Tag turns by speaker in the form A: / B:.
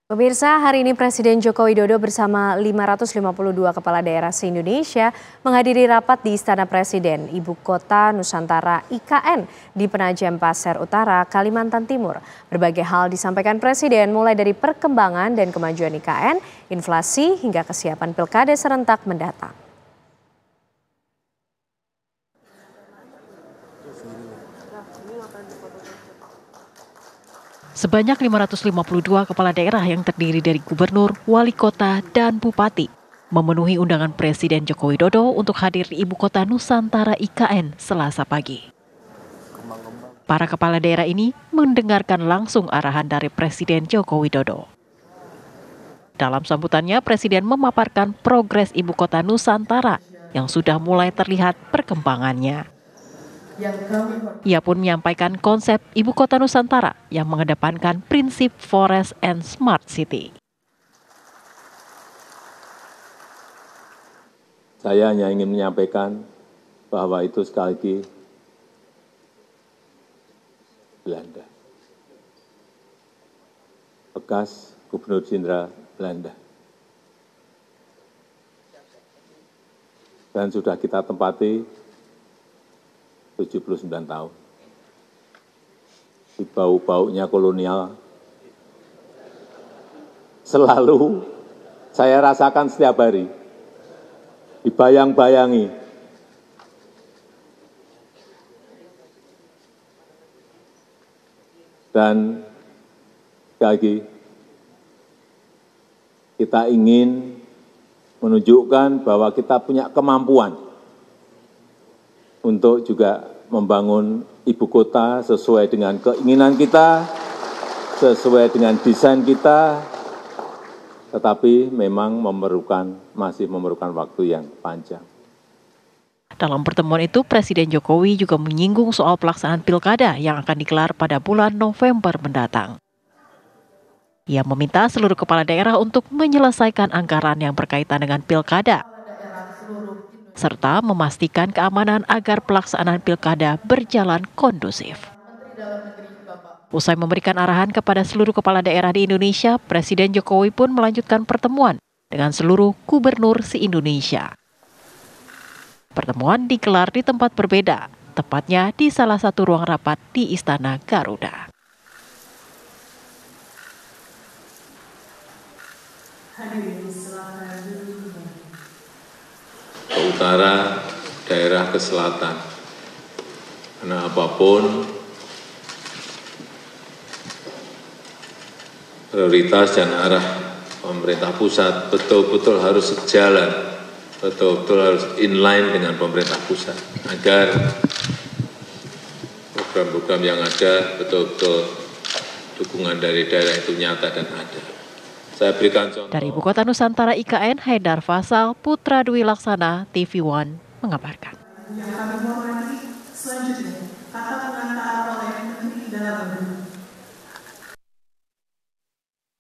A: Pemirsa, hari ini Presiden Joko Widodo bersama 552 kepala daerah se-Indonesia menghadiri rapat di Istana Presiden, Ibu Kota Nusantara IKN di Penajam Pasir Utara, Kalimantan Timur. Berbagai hal disampaikan Presiden mulai dari perkembangan dan kemajuan IKN, inflasi hingga kesiapan pilkada serentak mendatang.
B: Sebanyak 552 kepala daerah yang terdiri dari gubernur, wali kota, dan bupati memenuhi undangan Presiden Joko Widodo untuk hadir di Ibu Kota Nusantara IKN Selasa pagi. Para kepala daerah ini mendengarkan langsung arahan dari Presiden Joko Widodo. Dalam sambutannya, Presiden memaparkan progres Ibu Kota Nusantara yang sudah mulai terlihat perkembangannya. Ia pun menyampaikan konsep Ibu Kota Nusantara yang mengedepankan prinsip Forest and Smart City.
C: Saya hanya ingin menyampaikan bahwa itu sekali lagi Belanda. Bekas Gubernur Jenderal Belanda. Dan sudah kita tempati 79 tahun. Di bau-baunya kolonial selalu saya rasakan setiap hari. Dibayang-bayangi. Dan sekali lagi kita ingin menunjukkan bahwa kita punya kemampuan untuk juga membangun ibu kota sesuai dengan keinginan kita, sesuai dengan desain kita, tetapi memang masih memerlukan waktu yang panjang.
B: Dalam pertemuan itu, Presiden Jokowi juga menyinggung soal pelaksanaan pilkada yang akan digelar pada bulan November mendatang. Ia meminta seluruh kepala daerah untuk menyelesaikan anggaran yang berkaitan dengan pilkada, serta memastikan keamanan agar pelaksanaan pilkada berjalan kondusif. Usai memberikan arahan kepada seluruh kepala daerah di Indonesia, Presiden Jokowi pun melanjutkan pertemuan dengan seluruh gubernur se-Indonesia. Pertemuan digelar di tempat berbeda, tepatnya di salah satu ruang rapat di Istana Garuda.
C: Ke utara, daerah ke selatan. Karena apapun prioritas dan arah pemerintah pusat betul-betul harus sejalan, betul-betul harus inline dengan pemerintah pusat, agar program-program yang ada betul-betul dukungan dari daerah itu nyata dan ada. Saya berikan contoh.
B: Dari Ibu Kota Nusantara IKN, Haidar Faisal, Putra Dwi Laksana, TV One mengabarkan.
D: Yang kami hormati selanjutnya, kata pengantar oleh Menteri Dalam Negeri